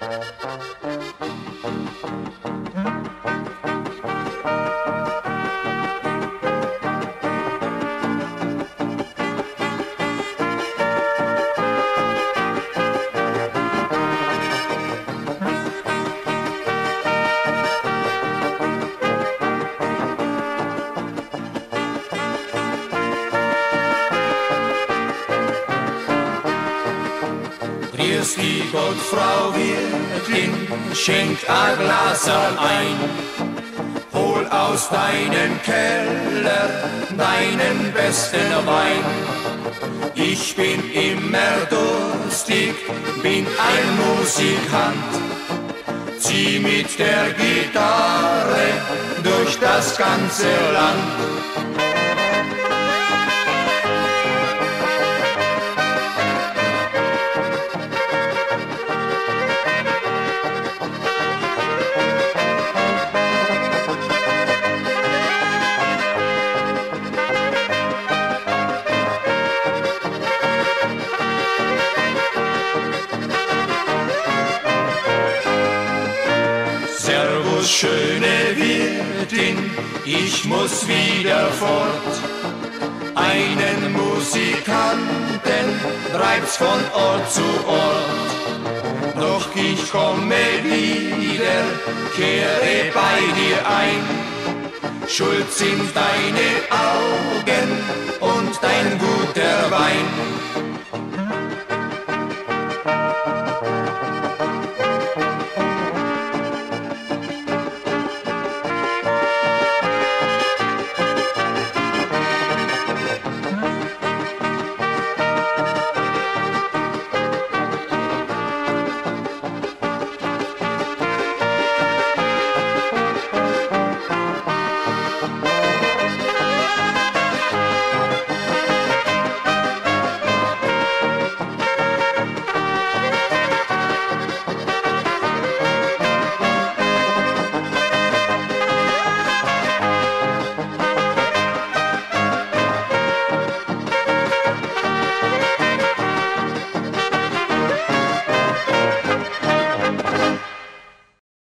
Grüss di Gott, Frau Wirtin, schenk a Glaserl ein. Hol aus deinem Keller deinen besten Wein. Ich bin immer durstig, bin ein Musikant. Zieh mit der Gitarre durch das ganze Land. Schöne Wirtin, ich muss wieder fort. Einen Musikanten treibt's von Ort zu Ort. Doch ich komme wieder, kehre bei dir ein. Schuld sind deine Augen und dein guter Wein.